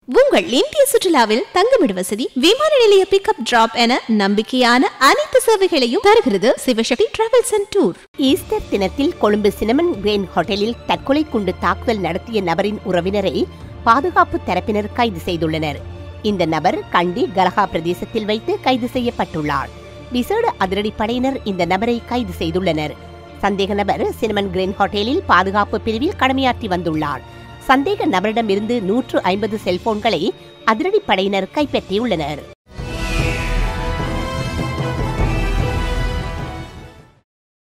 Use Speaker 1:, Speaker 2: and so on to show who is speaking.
Speaker 1: உங்கள் இந்திய சுற்றுலாவில் தங்குமிட வசதி, விமான நிலைய பிக்கப் டிராப் என நம்பிக்கையான அனைத்து சேவைகளையும் தருகிறது Sivasakthi travels and tour.
Speaker 2: Easter தினத்தில் கொழும்பு சினமன் கிரேன் ஹோட்டலில் தற்கொலை குண்டு தாக்குதல் நடத்திய நபரின் உறவினரை பாதுகாப்பு தரப்பினர் கைது செய்துள்ளனர். இந்த நபர் கண்டி கலகா பிரதேசத்தில் வைத்து கைது செய்யப்பட்டுள்ளார். விசேட அதிரடிப்படையினர் இந்த நபரை கைது செய்துள்ளனர். சந்தேக நபர் சினமன் கிரேன் ஹோட்டலில் பாதுகாப்பு பிரிவில் கடமையாற்றி வந்துள்ளார். சந்தேக நபரிடமிருந்து 150 செல்போன்களை அதிரடிப்படையினர் கைப்பற்றியுள்ளனர்.